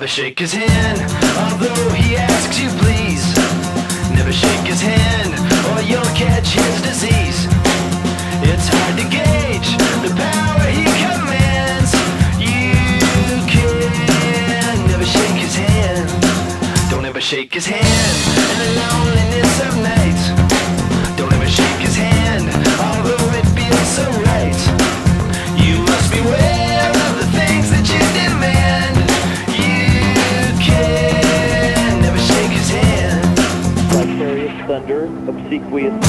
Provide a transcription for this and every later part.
Never shake his hand, although he asks you please. Never shake his hand, or you'll catch his disease. It's hard to gauge the power he commands. You can never shake his hand. Don't ever shake his hand in the loneliness of night. Don't ever shake his hand, although it feels so right. You must beware of the things that you demand. You can never shake his hand. Vicarious thunder, obsequious.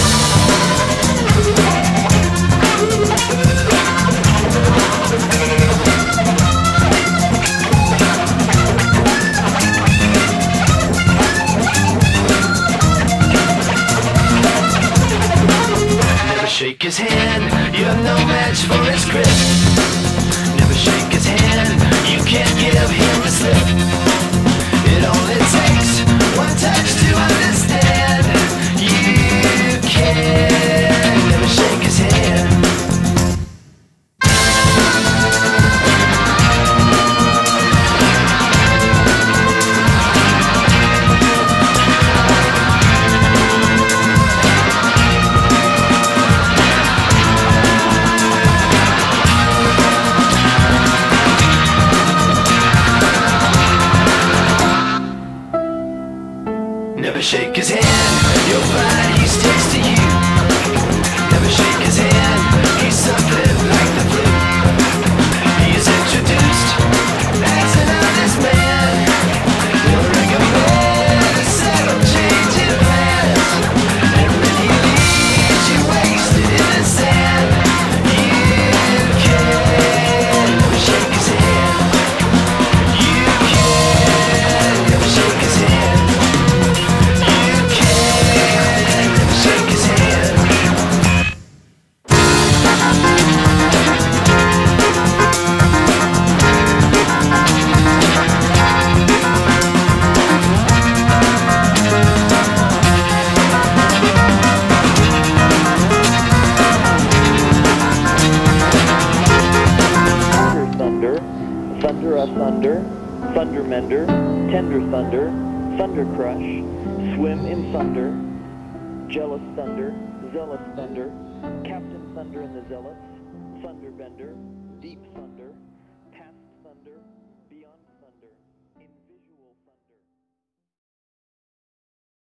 Shake his hand, you're no match for his grip. Never shake his hand, you can't give him the slip. It only takes one touch to understand. You can never shake his hand. Never shake his hand, you'll find he sticks to you. Never shake his hand, he's something like the flu. He is introduced as an honest man. He'll recommend a subtle change in plans. And when he leaves you wasted in the sand, you can never shake his hand. You can never shake his hand. Thunder, thunder, thunder mender, tender thunder, thunder crush, swim in thunder, jealous thunder, zealous thunder, Captain Thunder and the Zealots, thunder bender, deep thunder, past thunder, beyond